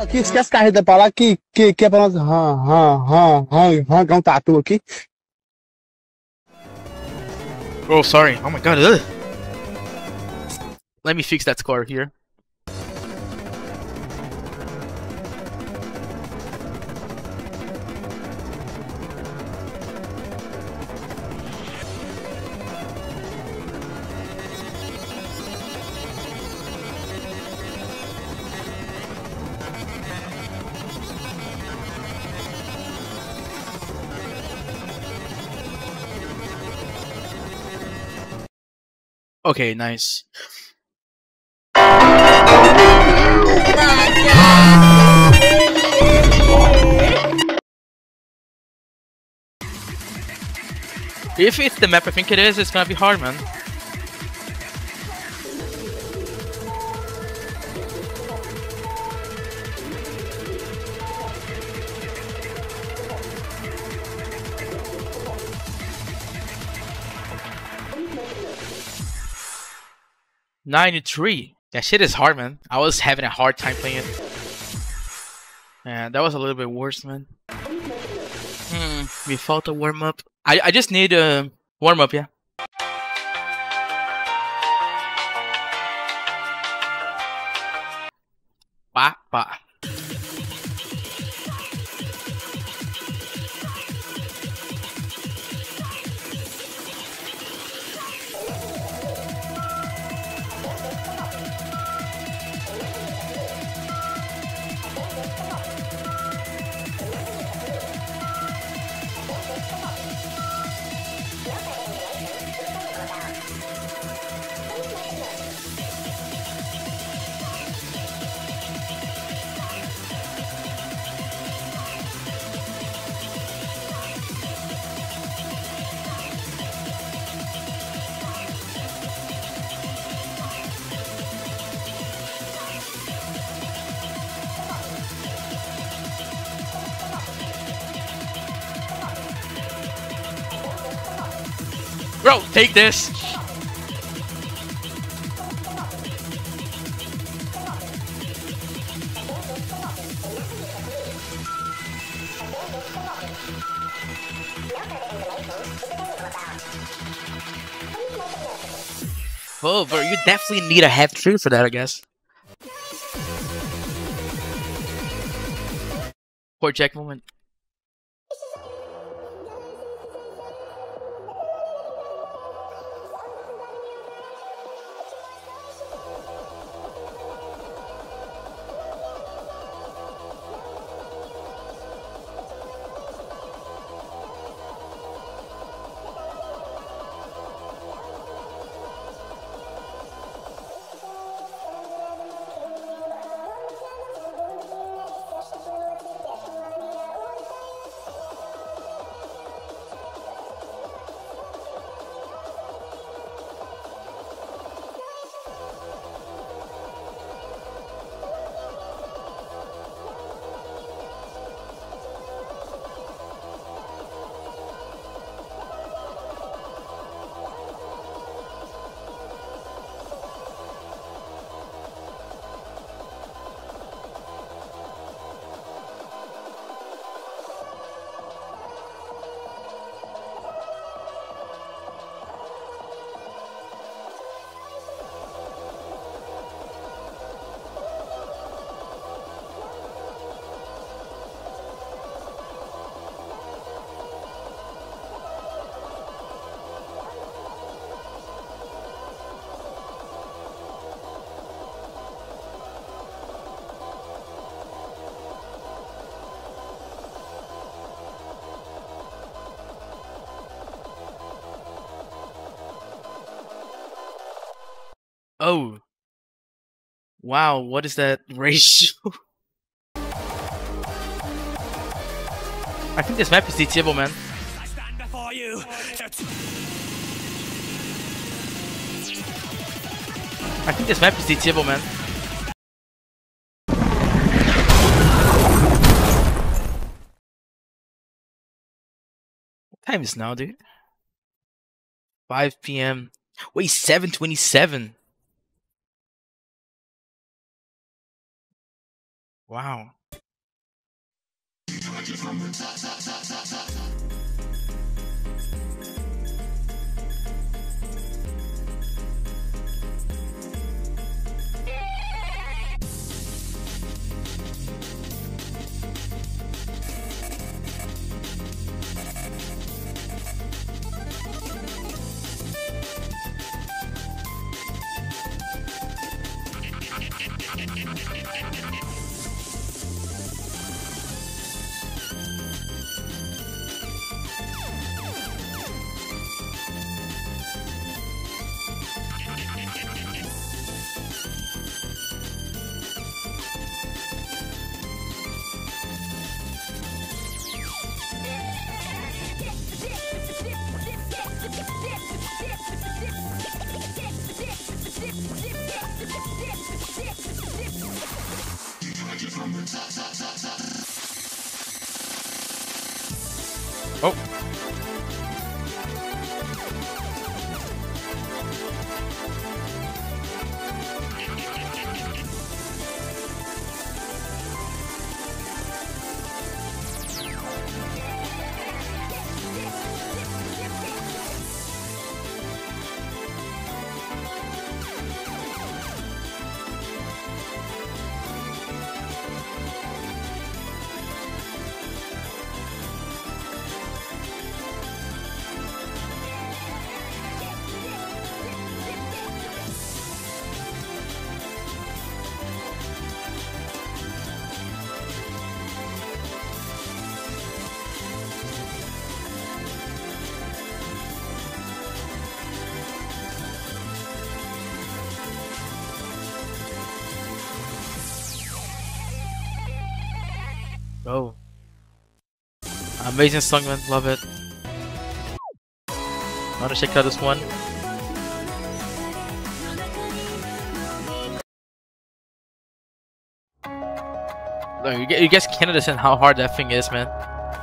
Aqui, esquece carreta pra lá que é pra nós. Arrancar um tatu aqui. Oh, sorry. Oh my god. Ugh. Let me fix that score here. Okay, nice. If it's the map I think it is, it's gonna be hard, man. $93. That shit is hard, man. I was having a hard time playing it. Yeah, that was a little bit worse, man. Me falta warm up. I just need a warm up, yeah. Pá. Bro, take this! Oh, bro, you definitely need a half tree for that, I guess. Poor Jack moment. Oh. Wow, what is that ratio? I think this map is teachable, man. I stand before you. I think this map is teachable, man. What time is now, dude? 5 p.m. Wait, 7:27. Wow. Oh. Oh. Amazing song, man. Love it. Wanna check out this one? Look, you guys can't understand how hard that thing is, man.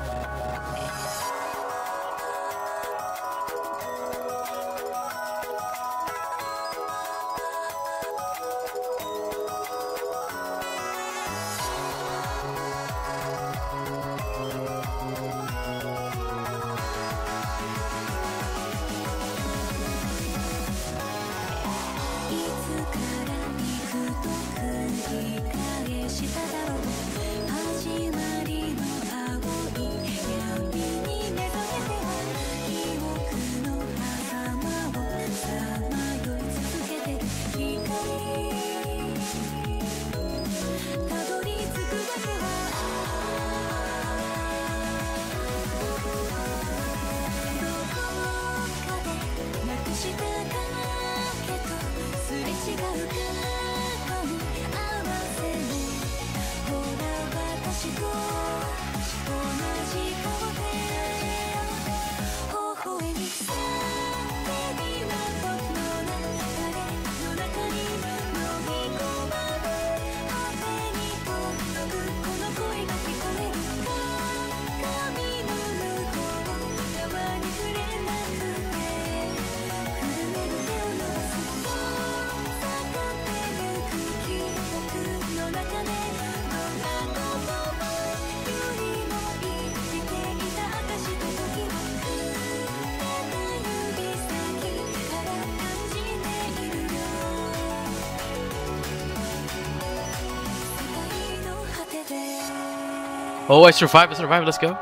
Oh, I survived, let's go.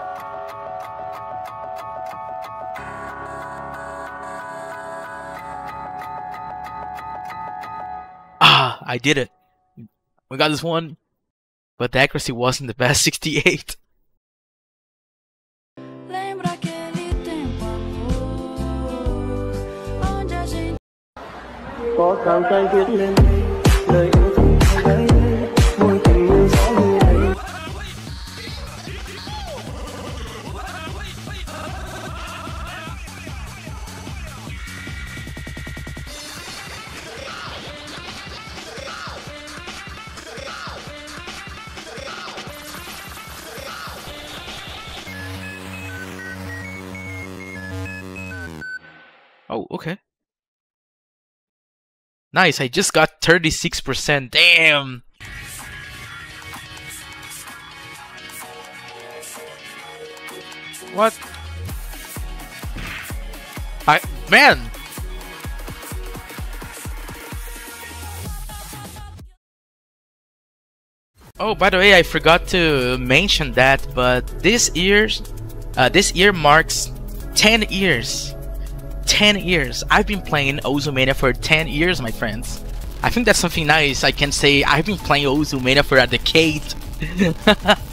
Ah, I did it. We got this one. But the accuracy wasn't the best, 68. Lembra aquele tempo, amor, onde a gente có cao tay viết lên lời yêu thương cho gái lên môi tình yêu gió như đây. Oh, okay. Nice, I just got 36%. Damn! What? Man! Oh, by the way, I forgot to mention that, but this year marks 10 years. 10 years. I've been playing Ozumania for 10 years, my friends. I think that's something nice. I can say I've been playing Ozumania for a decade.